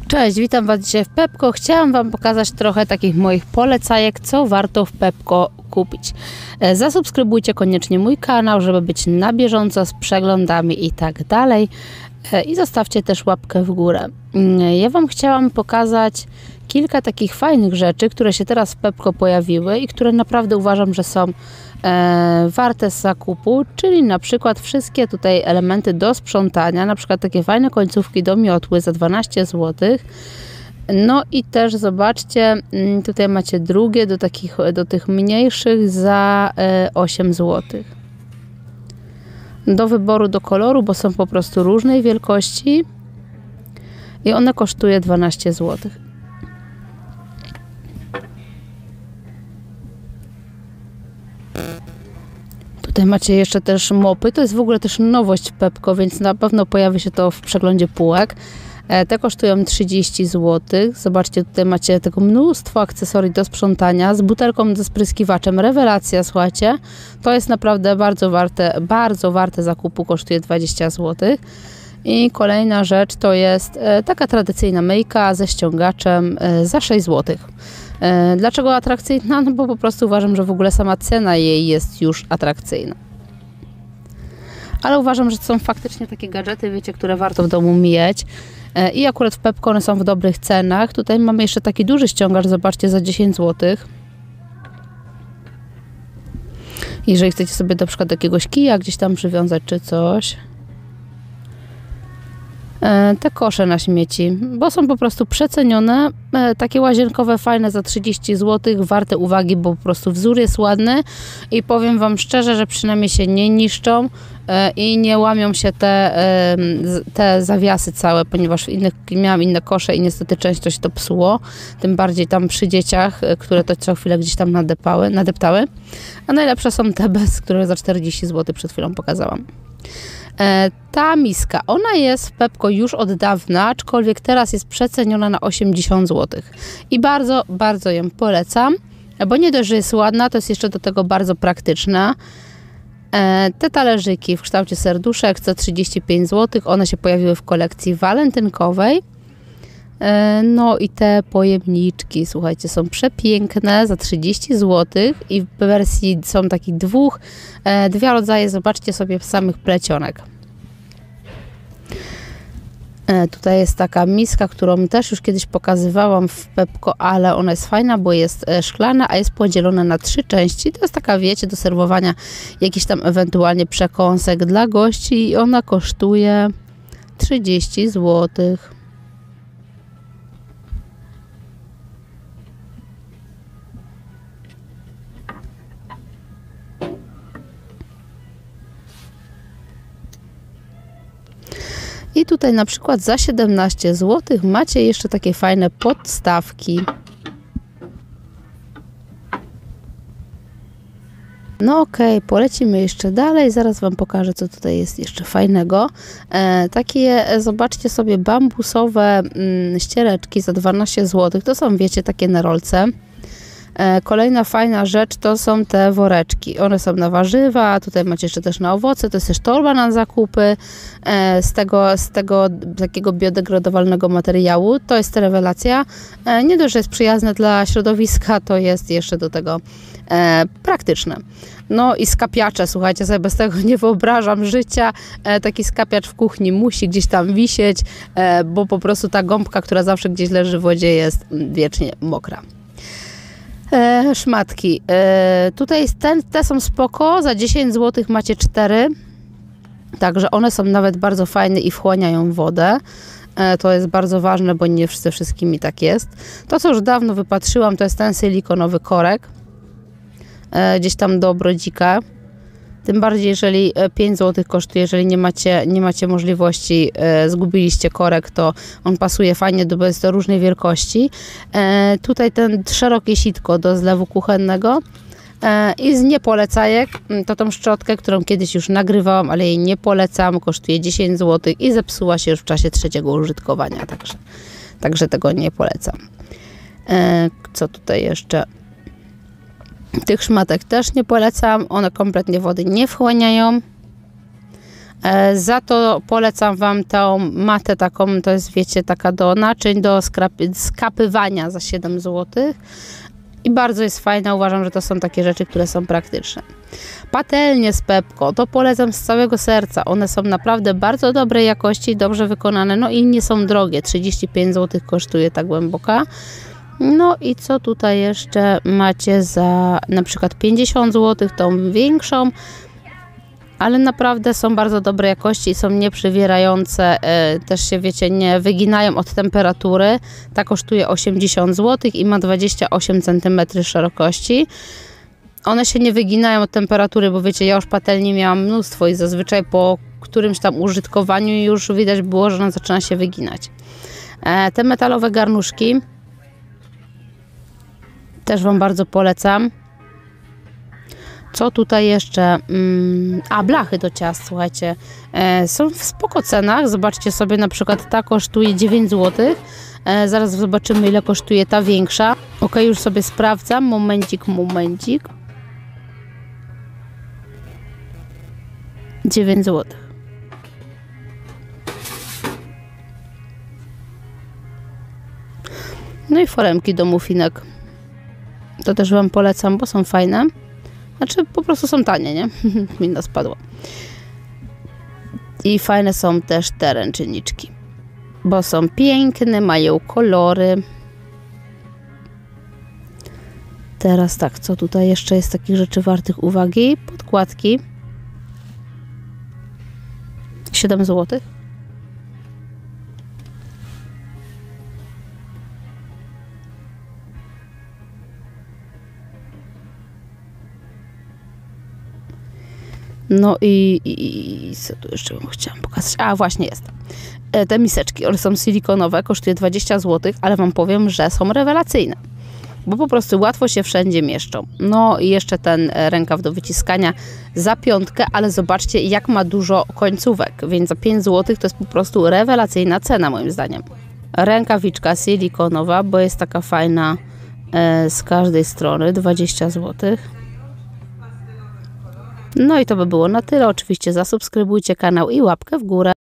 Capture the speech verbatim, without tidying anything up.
Cześć, witam Was dzisiaj w Pepco. Chciałam Wam pokazać trochę takich moich polecajek, co warto w Pepco kupić. Zasubskrybujcie koniecznie mój kanał, żeby być na bieżąco z przeglądami i tak dalej. I zostawcie też łapkę w górę. Ja Wam chciałam pokazać kilka takich fajnych rzeczy, które się teraz w Pepco pojawiły i które naprawdę uważam, że są e, warte zakupu, czyli na przykład wszystkie tutaj elementy do sprzątania, na przykład takie fajne końcówki do miotły za dwanaście złotych. No i też zobaczcie, tutaj macie drugie do takich, do tych mniejszych za e, osiem złotych. Do wyboru, do koloru, bo są po prostu różnej wielkości i one kosztuje dwanaście złotych. Tutaj macie jeszcze też mopy, to jest w ogóle też nowość w Pepco, więc na pewno pojawi się to w przeglądzie półek. Te kosztują trzydzieści złotych. Zobaczcie, tutaj macie tego mnóstwo akcesorii do sprzątania z butelką ze spryskiwaczem. Rewelacja, słuchajcie. To jest naprawdę bardzo warte, bardzo warte zakupu, kosztuje dwadzieścia złotych. I kolejna rzecz to jest taka tradycyjna myjka ze ściągaczem za sześć złotych. Dlaczego atrakcyjna? No bo po prostu uważam, że w ogóle sama cena jej jest już atrakcyjna. Ale uważam, że to są faktycznie takie gadżety, wiecie, które warto w domu mieć. I akurat w Pepco one są w dobrych cenach. Tutaj mamy jeszcze taki duży ściągacz, zobaczcie, za dziesięć złotych. Jeżeli chcecie sobie na przykład jakiegoś kija gdzieś tam przywiązać czy coś. Te kosze na śmieci, bo są po prostu przecenione, takie łazienkowe fajne za trzydzieści złotych, warte uwagi, bo po prostu wzór jest ładny i powiem Wam szczerze, że przynajmniej się nie niszczą i nie łamią się te, te zawiasy całe, ponieważ innych, miałam inne kosze i niestety często się to psuło, tym bardziej tam przy dzieciach, które to co chwilę gdzieś tam nadepały, nadeptały, a najlepsze są te bez, które za czterdzieści złotych przed chwilą pokazałam. Ta miska, ona jest w Pepco już od dawna, aczkolwiek teraz jest przeceniona na osiemdziesiąt złotych i bardzo, bardzo ją polecam, bo nie dość, że jest ładna, to jest jeszcze do tego bardzo praktyczna. Te talerzyki w kształcie serduszek za trzydzieści pięć złotych, one się pojawiły w kolekcji walentynkowej. No i te pojemniczki, słuchajcie, są przepiękne za trzydzieści złotych i w wersji są takich dwóch, dwie rodzaje, zobaczcie sobie samych plecionek. Tutaj jest taka miska, którą też już kiedyś pokazywałam w Pepco, ale ona jest fajna, bo jest szklana, a jest podzielona na trzy części. To jest taka, wiecie, do serwowania jakichś tam ewentualnie przekąsek dla gości i ona kosztuje trzydzieści złotych. I tutaj na przykład za siedemnaście złotych macie jeszcze takie fajne podstawki. No okej, okay, polecimy jeszcze dalej, zaraz Wam pokażę, co tutaj jest jeszcze fajnego. E, takie, zobaczcie sobie, bambusowe mm, ściereczki za dwanaście złotych, to są, wiecie, takie na rolce. Kolejna fajna rzecz to są te woreczki. One są na warzywa, tutaj macie jeszcze też na owoce, to jest też torba na zakupy z tego, z tego takiego biodegradowalnego materiału. To jest rewelacja. Nie dość, że jest przyjazne dla środowiska, to jest jeszcze do tego praktyczne. No i skapiacze, słuchajcie, sobie bez tego nie wyobrażam życia. Taki skapiacz w kuchni musi gdzieś tam wisieć, bo po prostu ta gąbka, która zawsze gdzieś leży w wodzie, jest wiecznie mokra. E, szmatki. E, tutaj ten, te są spoko, za dziesięć złotych macie cztery, także one są nawet bardzo fajne i wchłaniają wodę. E, to jest bardzo ważne, bo nie ze wszystkimi tak jest. To, co już dawno wypatrzyłam, to jest ten silikonowy korek, e, gdzieś tam do brodzika. Tym bardziej, jeżeli pięć złotych kosztuje, jeżeli nie macie, nie macie możliwości, e, zgubiliście korek, to on pasuje fajnie do, jest do różnej wielkości. E, tutaj ten szerokie sitko do zlewu kuchennego. E, I z niepolecajek, to tą szczotkę, którą kiedyś już nagrywałam, ale jej nie polecam, kosztuje dziesięć złotych i zepsuła się już w czasie trzeciego użytkowania, także, także tego nie polecam. E, co tutaj jeszcze? Tych szmatek też nie polecam, one kompletnie wody nie wchłaniają. E, za to polecam Wam tą matę taką, to jest wiecie taka do naczyń, do skrapy, skapywania za siedem złotych. I bardzo jest fajna, uważam, że to są takie rzeczy, które są praktyczne. Patelnie z Pepco, to polecam z całego serca. One są naprawdę bardzo dobrej jakości, dobrze wykonane, no i nie są drogie. trzydzieści pięć złotych kosztuje ta głęboka. No i co tutaj jeszcze macie za na przykład pięćdziesiąt złotych, tą większą, ale naprawdę są bardzo dobrej jakości i są nieprzywierające, e, też się wiecie, nie wyginają od temperatury. Ta kosztuje osiemdziesiąt złotych i ma dwadzieścia osiem centymetrów szerokości. One się nie wyginają od temperatury, bo wiecie, ja już patelni miałam mnóstwo i zazwyczaj po którymś tam użytkowaniu już widać było, że ona zaczyna się wyginać. E, te metalowe garnuszki też Wam bardzo polecam. Co tutaj jeszcze? A, blachy do ciast, słuchajcie. E, są w spoko cenach. Zobaczcie sobie, na przykład ta kosztuje dziewięć złotych. E, zaraz zobaczymy, ile kosztuje ta większa. Ok, już sobie sprawdzam. Momencik, momencik. dziewięć złotych. No i foremki do muffinek. To też Wam polecam, bo są fajne. Znaczy po prostu są tanie, nie? Mina spadła. I fajne są też te ręczniczki. Bo są piękne, mają kolory. Teraz tak, co tutaj jeszcze jest takich rzeczy wartych uwagi? Podkładki. siedem złotych. No i, i, i co tu jeszcze bym chciałam pokazać? A, właśnie jest. E, te miseczki, one są silikonowe, kosztuje dwadzieścia złotych, ale Wam powiem, że są rewelacyjne. Bo po prostu łatwo się wszędzie mieszczą. No i jeszcze ten rękaw do wyciskania za piątkę, ale zobaczcie, jak ma dużo końcówek, więc za pięć złotych to jest po prostu rewelacyjna cena, moim zdaniem. Rękawiczka silikonowa, bo jest taka fajna e, z każdej strony, dwadzieścia złotych. No i to by było na tyle. Oczywiście zasubskrybujcie kanał i łapkę w górę.